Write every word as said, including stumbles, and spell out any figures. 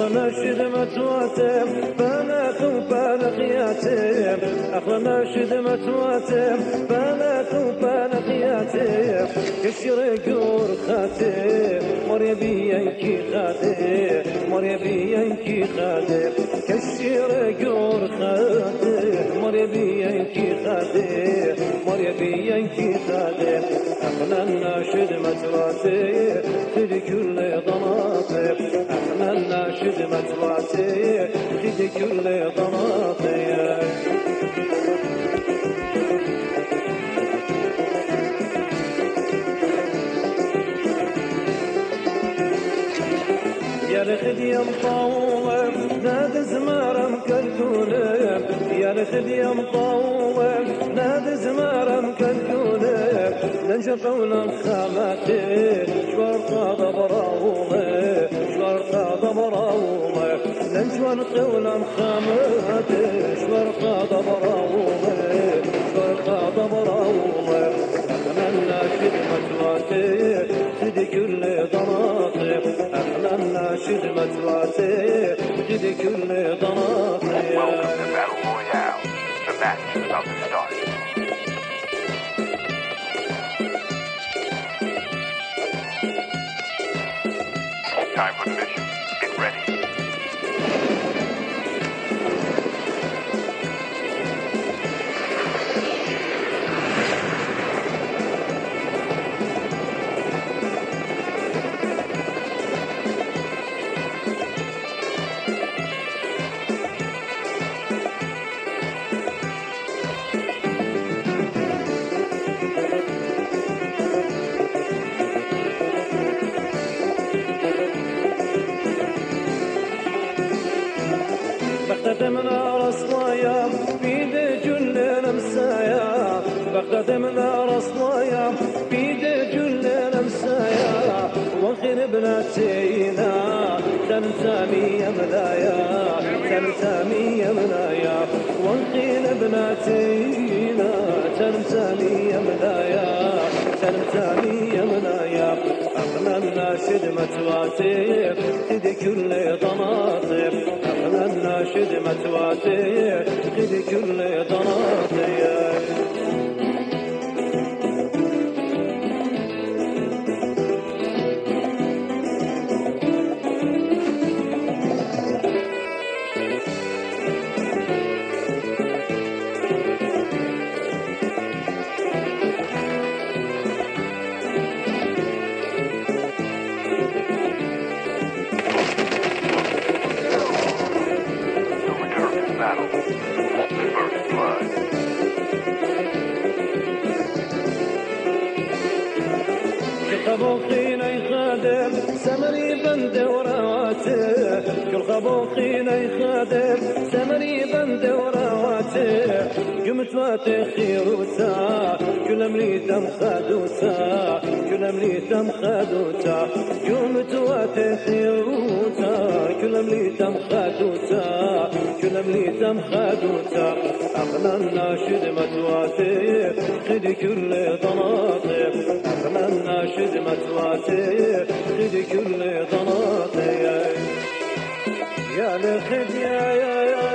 ناشد متواتم بنات وبنقياتم أخلا ناشد متواتم بنات وبنقياتم كشرق ورخاتم مريبي ينكي خاتم مريبي ينكي خاتم كشرق ورخاتم مريبي ينكي خاتم مريبي ينكي خاتم أخلا ناشد متواتم في كل ضناطم أخلا ناشد متواتم في كل ضناطم يا رخدي مطوم ناد زمارم كالكولم يا رخدي مطوم ناد زمارم كالكولم ننجف ولا خاماتي شورقا ضبراومه شورقا ضبراومه ننجف ولا خاماتي شورقا ضبراومه شورقا ضبراومه أخلنا شدمة واتي تدي كل ضناطي أخلنا شدمة واتي تدي كل ضناطي. Welcome to Battle Royale. The match is about to start. Time for the mission. Get ready. بغداد من رصوايا بيد جل مسايا بغداد من رصوايا بيد جل مسايا وخير بناتينا تنتمي يا ملايا تنتمي يا ملايا وخير بناتينا تنتمي يا ملايا تنتمي يا ملايا أخنا الناشد متواتي تدي كل ضناطي أخنا الناشد متواتي تدي كل ضناطي. Battle. First blood. كل خبوخين يخادم سمري بند وراته كل خبوخين يخادم سمري بند وراته قمت واتي خيروتا كل مليتم خدوتا كل مليتم خدوتا قمت واتي خيروتا كل مليتم خدوتا كل مليتم خدوتا أخنا الناشد متواتي خدي كل ضناطي أخنا الناشد متواتي خدي كل ضناطي يا لخد يا يا يا